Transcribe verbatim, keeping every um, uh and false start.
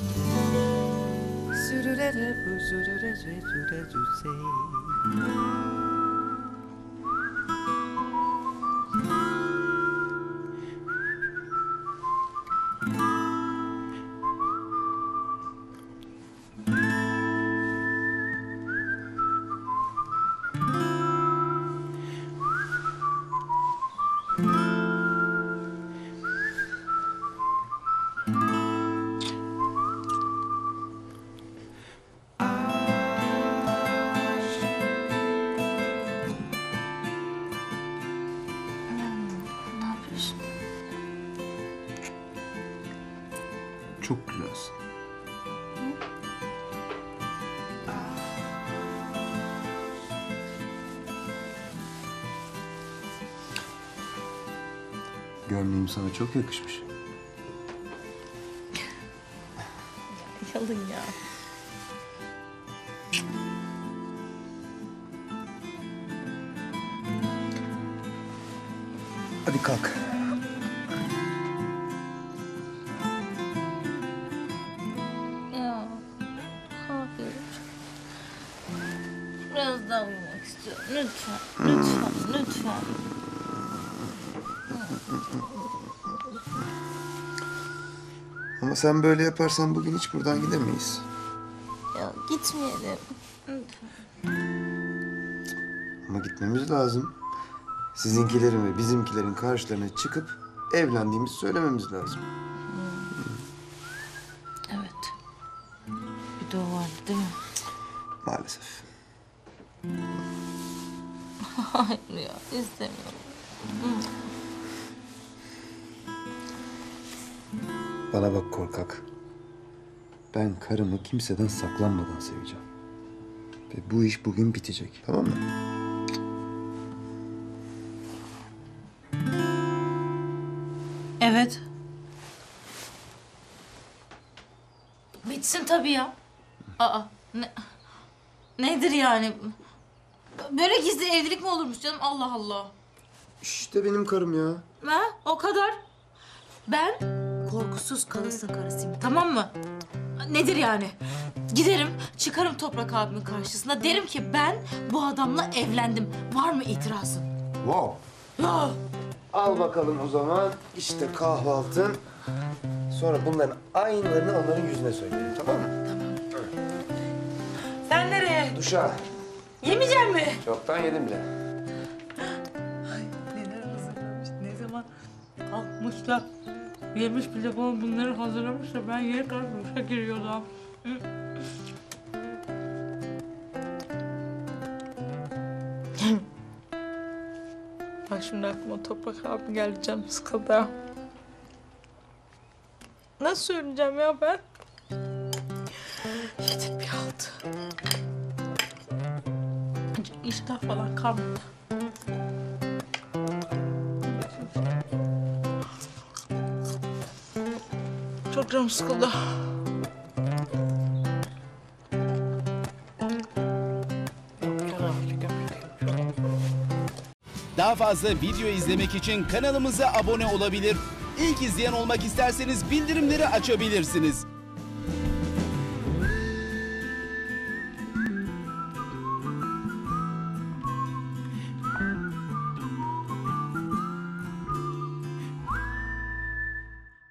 Çok güzelsin. Gömleğim sana çok yakışmış. Yalın ya. Hadi kalk. Ya, hayır. Biraz daha uyumak istiyorum. Lütfen, lütfen, lütfen. Ama sen böyle yaparsan bugün hiç buradan gidemeyiz. Ya gitmeyelim. Lütfen. Ama gitmemiz lazım. Sizinkilerin ve bizimkilerin karşılarına çıkıp evlendiğimizi söylememiz lazım. Evet. Bir de o vardı değil mi? Maalesef. Hayır ya, istemiyorum. Bana bak korkak. Ben karımı kimseden saklanmadan seveceğim. Ve bu iş bugün bitecek, tamam mı? Evet. Bitsin tabii ya. Aa, ne, nedir yani? Böyle gizli evlilik mi olurmuş canım? Allah Allah. İşte benim karım ya. Ha, o kadar. Ben korkusuz kalasın karısıyım, tamam mı? Nedir yani? Giderim, çıkarım Toprak abimin karşısına. Derim ki ben bu adamla evlendim. Var mı itirazın? Wow. Ya. Al bakalım o zaman. İşte kahvaltın. Sonra bunların aynılarını onların yüzüne söyleyelim, tamam mı? Sen nereye? Duşa. Yemeyecek mi? Çoktan yedim bile. Ay neler hazırlamış, ne zaman kalkmışlar. Yemiş bile bana bunları hazırlamış da ben yeni kalkmışa giriyordum. Bak şimdi aklıma Toprak abi geldi, canım sıkıldı. Nasıl söyleyeceğim ya ben? Yedik bir altı. İştah falan kalmadı. Çok canım sıkıldı. Daha fazla video izlemek için kanalımıza abone olabilir. İlk izleyen olmak isterseniz bildirimleri açabilirsiniz.